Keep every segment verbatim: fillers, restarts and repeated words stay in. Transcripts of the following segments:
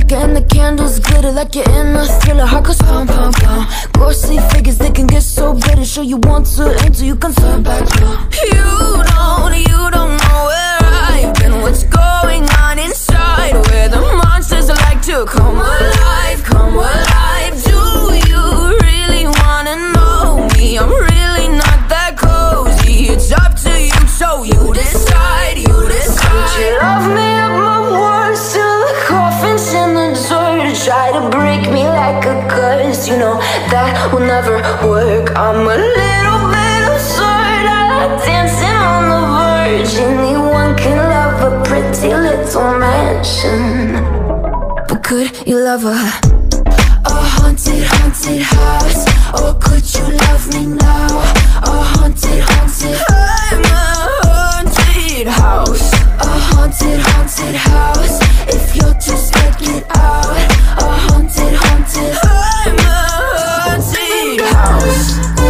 flicker and the candles glitter like you're in a thriller. Heart goes pound, pound, pound. Ghostly figures, they can get so bitter. Sure you want to enter, you can turn back now. You don't, you don't know where I've been. What's going on inside, where the monsters like to come alive, come alive. Do you really wanna know me? I'm really not that cozy. It's up to you, so you decide, you decide. Would you love me at my worst, till the coffin's in the dirt? Try to break me like a curse, you know that will never work. I'm a little bit absurd, I like dancing on the verge. Anyone can love a pretty little mansion, but could you love a, a haunted, haunted house? Or could you love me now? A haunted, haunted, I'm a haunted house. A haunted, haunted house. If you're just like it out. A haunted, haunted, I'm a haunted house.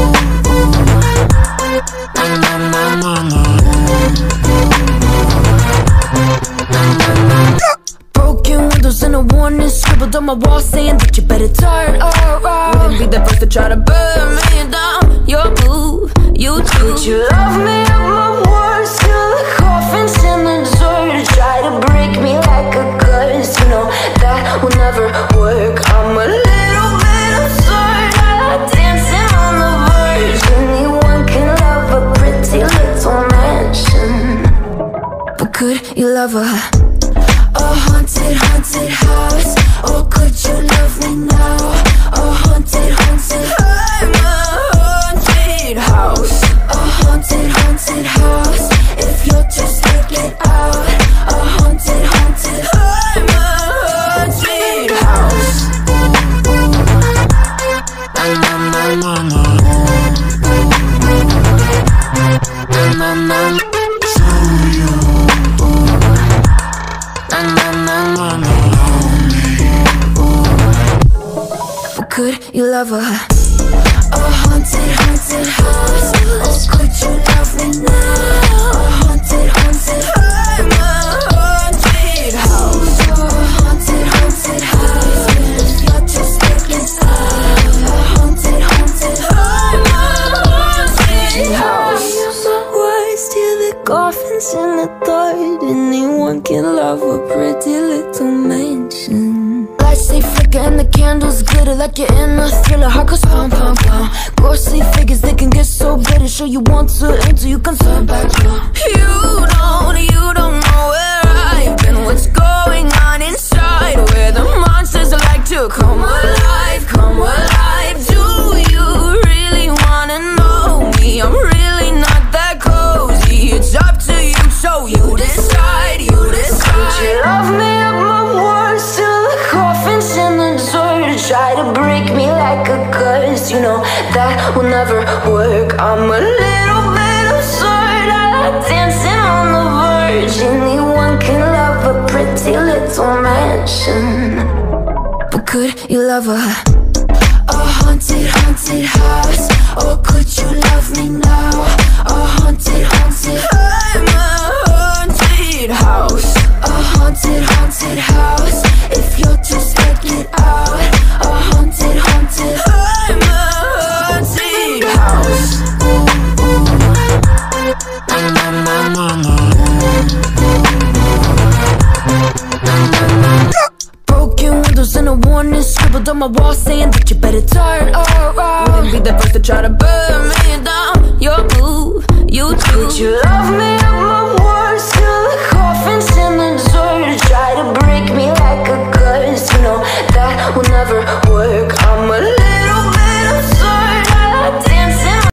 Na na na na na. Broken windows and a warning scribbled on my wall saying that you better turn around. Wouldn't be the first to try to burn me down. Your move, you do. Would you love me at my worst, till the coffin's in the dirt? Try to break me like a curse, you know that will never work. I'm a little bit absurd, I like dancing on the verge. Anyone can love a pretty little mansion, but could you love a, a haunted, haunted house? Or could you love me now? A haunted, haunted, I'm a haunted house. A haunted, haunted house. If you're just like it out. A haunted, haunted, I'm a haunted house. Na na na na na. Na na na. Could you love a, a haunted, haunted house? Or could you love me now? A haunted, haunted, I'm a haunted house. A haunted, haunted house. If you're just looking out. A haunted, haunted, I'm a haunted house. My words till the coffin's in the dirt. Anyone can love a pretty little mansion. Lights they flicker and the candles glitter like you're in a thriller. Heart goes pound, pound, pound. Ghostly figures, they can get so bitter. Sure you want to enter, you can turn back now. You don't, you don't know where I've been. What's going on inside, where the monsters like to come alive, come alive. Do you really wanna know me? I'm really not that cozy. It's up to you, so you decide, you decide. Would you love me at my worst, till the coffin's in the dirt? Try to break me like a curse, you know that will never work. I'm a little bit absurd, I like dancing on the verge. Anyone can love a pretty little mansion, but could you love a, a haunted, haunted house? Or could you love me now? A haunted, haunted, I'm a haunted house. A haunted, haunted house. If you're just like it out. A haunted, haunted, I'm a haunted house. Na na na na na. Broken windows and a warning scribbled on my wall saying that you better turn around. Wouldn't be the first to try to burn me down. Your move, you do. Would you love me at my worst, till the coffin's in the dirt? Try to break me like a curse, you know that will never work.